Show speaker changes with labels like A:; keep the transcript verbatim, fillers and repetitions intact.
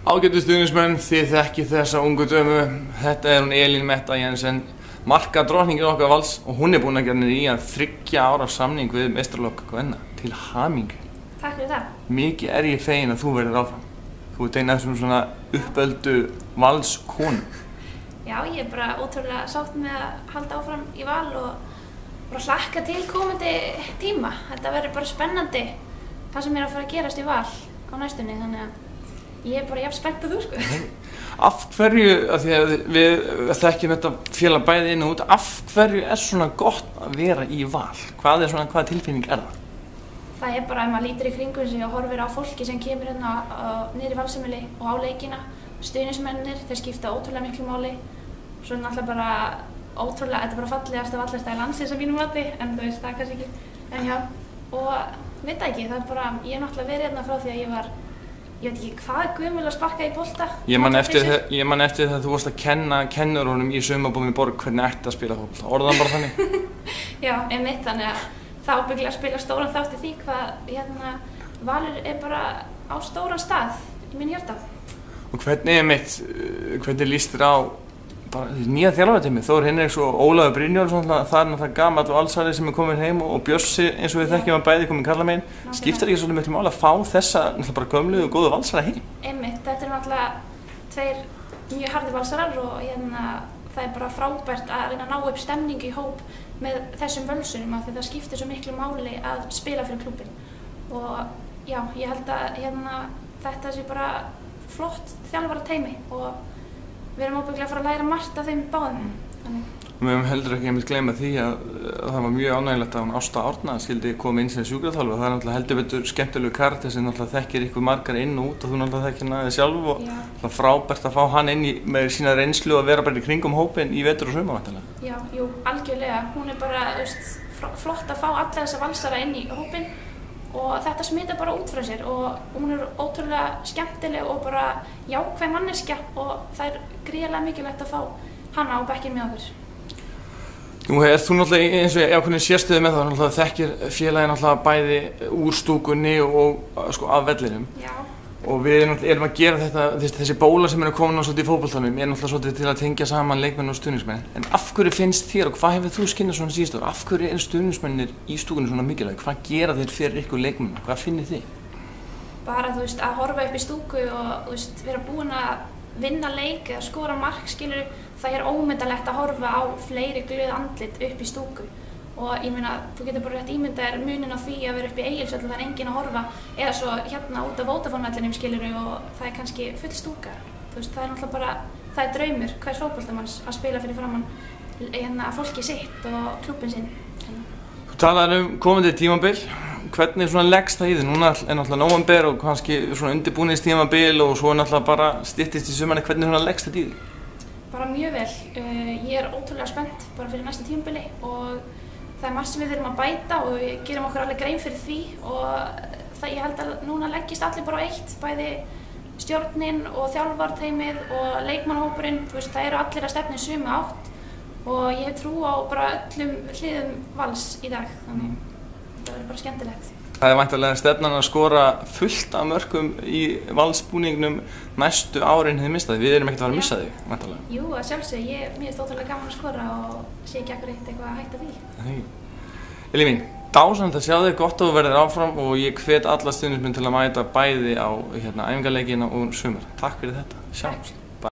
A: Ágætu stuðningsmenn, þið þekkið þessa ungu dömu. Þetta er hún Elín Metta Jensen, markadrottningin okkar Vals, og hún er búin að gera í að þriggja ára samning við meistaraflokk kvenna. Til hamingju.
B: Takk fyrir það.
A: Mikið er ég fegin að þú verður áfram. Þú ert eina af þessum svona uppöldu Vals konu.
B: Já, ég er bara ótrúlega sátt með að halda áfram í Val og bara hlakka til komandi tíma. Þetta verður bara spennandi, það sem er að fara að gerast í Val á næstunni, þannig að ég er bara jafn spennt að þú, sko.
A: Af hverju, af því að við þekkjum þetta félag bæði inn og út, af hverju er svona gott að vera í Val? Hvað er svona, hvaða tilfinning er það?
B: Það er bara ef maður lítur í kringum sig og horfir á fólki sem kemur hérna niður í Valsheimili og á leikina. Stuðningsmennirnir, þeir skipta ótrúlega miklu máli. Svo er náttúrulega bara ótrúlega, þetta er bara fallegasta vallarstæði landsins að mínum mati, en þú veist það kannski ekki. En já, og veit ekki, það er bara, ég hef náttúrulega verið hérna frá því að ég var, ég veit ekki hvað gömul að sparka í bolta.
A: Ég man eftir, ég man eftir þegar þú varst að kenna kennurunum í sumarbúðum í borg hvernig ætti að spila fótbolta. Orðaðan bara þannig?
B: Já, einmitt, þannig að það ábyggilega að spila stóran þátt í því hvað hérna Valur er bara á stóran stað í mínu hjarta.
A: Og hvernig er mitt, hvernig líst þér á bara nýja þjálfarateymið? Þór Hinriks og Ólafur Brynjólfsson, það er náttúrulega gamall valsari sem er komin heim og Bjössi eins og við þekkjum að bæði komin karlamegin. Skiptir ekki svolítið miklu máli að fá þessa náttúrulega bara gömlu og góðu valsara heim?
B: Einmitt, þetta er náttúrulega tveir mjög harðir valsarar og hérna það er bara frábært að reyna að ná upp stemningu í hóp með þessum völsurum af því það skiptir svo miklu máli að spila fyrir klúbbinn. Og já, ég held að hérna, þetta sé bara flott þjálfarateymi og við erum ábyggilega að fara að læra margt af þeim báðum. Þannig.
A: Við höfum heldur ekki einmitt gleyma því að, að það var mjög ánægilegt að hún Ásta Árna skildi koma inn sem sjúkraþjálfari. Það er náttúrulega heldur betur skemmtilegu karakter sem náttúrulega þekkir ykkur margar inn og út og þú náttúrulega þekkir hana þig sjálf og það frábært að fá hann inn í, með sína reynslu og vera bara í kringum hópinn í vetur og sumar væntanlega.
B: Já, jú, algjörlega. Hún er bara, veist, flott að fá alla þessa valsara inn í hópinn og þetta smitar bara út frá sér og hún er ótrúlega skemmtileg og bara jákvæð manneskja og það er gríðarlega mikilvægt að fá hana á bekkinn með okkur.
A: Nú er þú náttúrulega eins og ákveðin sérstöðu með það, náttúrulega þekkir félagið náttúrulega bæði úr stúkunni og sko af vellinum.
B: Já.
A: Og við erum að gera þetta, þessi bóla sem eru komin á svolítið í fótboltanum er náttúrulega svolítið til að tengja saman leikmenn og stuðningsmenn. En af hverju finnst þér og hvað hefur þú skinnað svona síðustu ár? Af hverju eru stuðningsmennir í stúkunni svona mikilvæg? Hvað gera þeir fyrir ykkur leikmenn? Hvað finnið þið?
B: Bara þú veist að horfa upp í stúku og þú veist vera búin að vinna leik eða skora mark, skilur, það er ómyndalegt að horfa á fleiri glöð andlit upp í stúku og ég meina, þú getur bara rétt ímyndað þér munin á því að vera upp í Egilsvöll og það er enginn að horfa eða svo hérna út af Vodafone-vellinum, skilur, og það er kannski full stúka. Þú veist, það er náttúrulega bara, það er draumur hvers fótboltamanns að spila fyrir framann hérna fólki sitt og klúbbinn sinn.
A: Þú talaðir um komandi tímabil. Hvernig svona leggst það í þig? Núna er náttúrulega nóvember og kannski svona undirbúningstímabil og svo náttúrulega bara styttist í sumarið. Hvernig svona leggst þetta í þig?
B: Bara mjög vel. Uh, ég er ótrúlega spennt bara fyrir næsta tímabili og það er margt sem við þurfum að bæta og við gerum okkur alveg grein fyrir því og það, ég held að núna leggist allir bara á eitt, bæði stjórnin og þjálfarteymið og leikmannahópurinn. Þú veist, það eru allir að stefna í sömu átt og ég hef trú á bara öllum hliðum Vals í dag, þannig það verður bara skemmtilegt.
A: Það er væntanlega stefnan að skora fullt af mörkum í Valsbúningnum næstu árin þið mista þig. Við erum ekkert að fara að missa þig, væntanlega.
B: Jú, að sjálfsögðu. Ég er mjög ótrúlega gaman að skora og sé ekki akkur eitt eitthvað að hætta því.
A: Nei. Elín mín, dásamlegt að sjá þig, gott að þú verðir áfram og ég hvet alla stuðningsmenn til að mæta bæði á hérna, æfingarleikina og sumar. Takk fyrir þetta. Sjáumst.